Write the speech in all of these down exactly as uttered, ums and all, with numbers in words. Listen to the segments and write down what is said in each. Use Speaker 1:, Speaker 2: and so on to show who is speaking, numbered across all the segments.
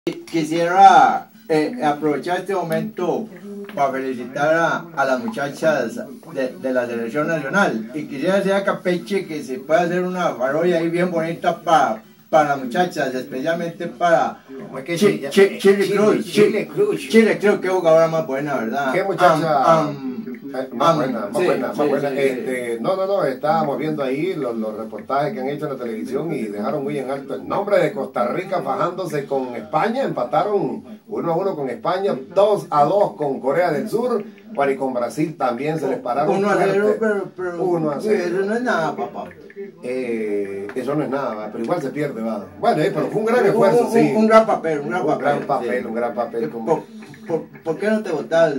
Speaker 1: Quisiera eh, aprovechar este momento para felicitar a, a las muchachas de, de la selección nacional, y quisiera decir a Campeche que se puede hacer una parodia ahí bien bonita para para las muchachas, especialmente para Chile Cruz. Chile Cruz, Chile Cruz, qué jugadora más buena, ¿verdad?
Speaker 2: Qué muchacha. Um, um, más buena, más sí, buena, más sí, buena. Sí, este, sí. No, no, no, estábamos viendo ahí los, los reportajes que han hecho en la televisión y dejaron muy en alto el nombre de Costa Rica fajándose con España. Empataron uno a uno con España, dos a dos con Corea del Sur. Bueno, y con Brasil también se les pararon.
Speaker 1: Uno a cero, pero, pero
Speaker 2: uno a cero.
Speaker 1: Eso no es nada, papá.
Speaker 2: Eh, eso no es nada, pero igual se pierde, va. Bueno, eh, pero fue un gran esfuerzo,
Speaker 1: un,
Speaker 2: sí.
Speaker 1: Un, un gran papel, un gran
Speaker 2: un
Speaker 1: papel.
Speaker 2: Gran papel
Speaker 1: sí.
Speaker 2: Un gran papel.
Speaker 1: ¿Por, por, por, ¿Por qué no te votas?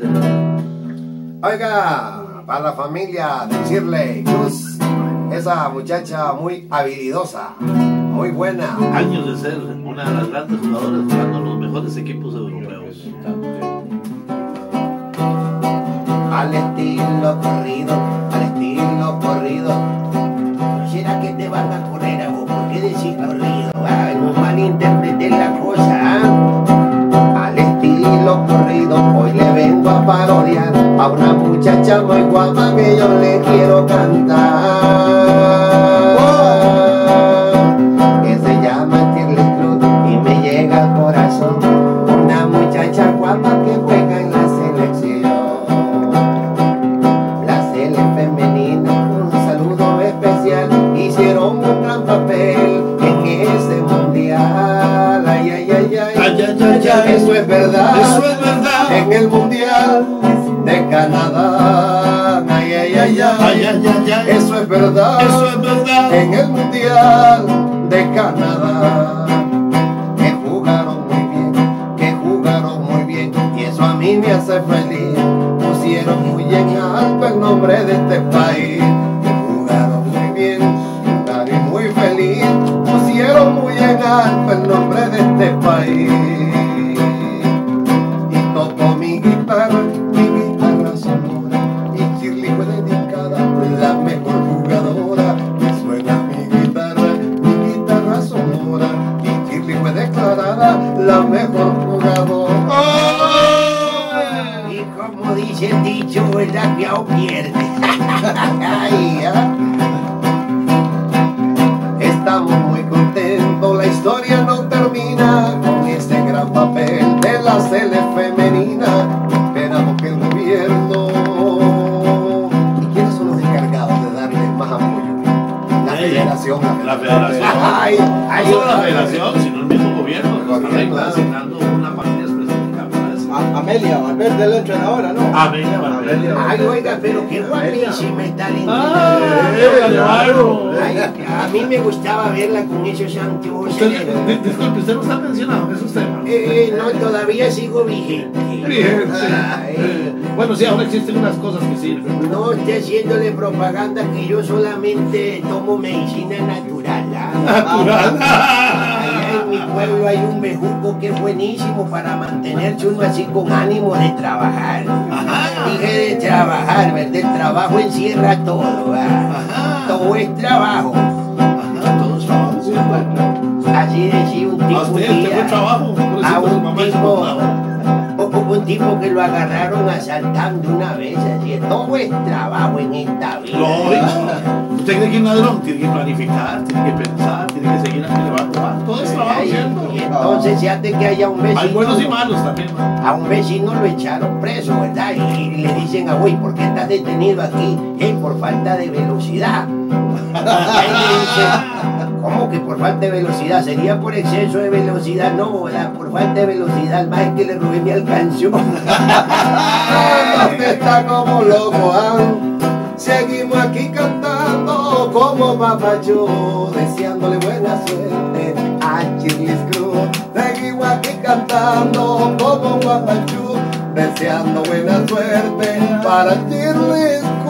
Speaker 2: Oiga, para la familia de Shirley Cruz, esa muchacha muy habilidosa, muy buena.
Speaker 3: Años de ser una de las grandes jugadoras jugando en los mejores equipos europeos.
Speaker 2: Al estilo corrido, al estilo corrido.
Speaker 4: ¿Será que te van a correr a vos? ¿Por qué decís corrido? Ah, no malinterpreté la cosa. ¿eh?
Speaker 2: Al estilo corrido, hoy le vengo a parodiar a una muchacha muy guapa que yo le quiero cantar. Oh. Que se llama Shirley Cruz y me llega al corazón. Una muchacha guapa que juega en la selección. La sele femenina, un saludo especial. Hicieron un gran papel en ese mundial. Ay, ay, ay, ay.
Speaker 3: Ay, ay, ay, ay.
Speaker 2: Eso es verdad.
Speaker 3: Eso es verdad.
Speaker 2: En el mundial de Canadá. Ay, ay, ay, ay.
Speaker 3: Ay, ay, ay, ay.
Speaker 2: Eso es verdad.
Speaker 3: Eso es verdad.
Speaker 2: En el mundial de Canadá. Que jugaron muy bien, que jugaron muy bien. Y eso a mí me hace feliz. Pusieron muy en alto el nombre de este país. Muy feliz, pusieron muy en alto el nombre de este país. Y toco mi guitarra, mi guitarra sonora, y Shirley fue dedicada la mejor jugadora. Me suena mi guitarra, mi guitarra sonora, y Shirley fue declarada la mejor jugadora.
Speaker 4: ¡Oh! Y como dice el dicho, el apiao pierde.
Speaker 2: Ay, ¿eh? Estamos muy contentos, la historia no termina con este gran papel de la sele femenina. Esperamos que el gobierno... ¿Y quiénes son los encargados de darle más apoyo? La federación.
Speaker 3: La federación.
Speaker 2: Ay, ay,
Speaker 3: no solo la federación, sino el mismo gobierno. Está asignando una partida específica para eso.
Speaker 1: A, Amelia Valverde es la entrenadora, ¿no?
Speaker 3: Amelia Valverde.
Speaker 4: Ay, oiga, pero qué guapísima está la
Speaker 3: Ah, claro.
Speaker 4: Ay, a mí me gustaba verla con esos anteojos.
Speaker 3: Usted, disculpe, usted no está mencionando esos temas.
Speaker 4: Eh, no, todavía sigo vigente.
Speaker 3: Bien, sí.
Speaker 4: Ay,
Speaker 3: bueno, sí, ahora existen unas cosas que sirven.
Speaker 4: no esté haciéndole propaganda que yo solamente tomo medicina natural. ¿ah?
Speaker 3: Natural.
Speaker 4: Allá en mi pueblo hay un bejuco que es buenísimo para mantenerse uno así con ánimo de trabajar.
Speaker 3: Ajá.
Speaker 4: Dije de trabajar, ¿verdad? El trabajo encierra todo. ¿ah? Todo es trabajo.
Speaker 3: Ajá, todos trabajamos, sí, bueno.
Speaker 4: Así decía un tipo
Speaker 3: A usted,
Speaker 4: un
Speaker 3: usted fue
Speaker 4: día
Speaker 3: trabajo, por eso
Speaker 4: a
Speaker 3: pues,
Speaker 4: un
Speaker 3: mamá hizo
Speaker 4: tipo,
Speaker 3: trabajo.
Speaker 4: hubo un tipo que lo agarraron asaltando una vez, así, todo es trabajo en esta vida.
Speaker 3: Lógico. Usted cree que un ladrón tiene que planificar, tiene que pensar, tiene que seguir a que le va a robar. Todo es trabajo,
Speaker 4: Ay,
Speaker 3: ¿cierto?
Speaker 4: y entonces se hace que haya un vecino.
Speaker 3: Hay buenos y malos también, ¿no?
Speaker 4: A un vecino lo echaron preso, ¿verdad? Y, y le dicen a güey, ¿por qué estás detenido aquí? Eh, por falta de velocidad. Y ahí le dicen, ¿cómo que por falta de velocidad? Sería por exceso de velocidad, no, ¿verdad? Por falta de velocidad, más es que le robé mi alcanzó.
Speaker 2: Usted está como loco, ¿ah? Seguimos aquí cantando como papayo, deseándole buena suerte a Shirley Cruz. Seguimos aquí cantando como papayo, deseando buena suerte para Shirley Cruz.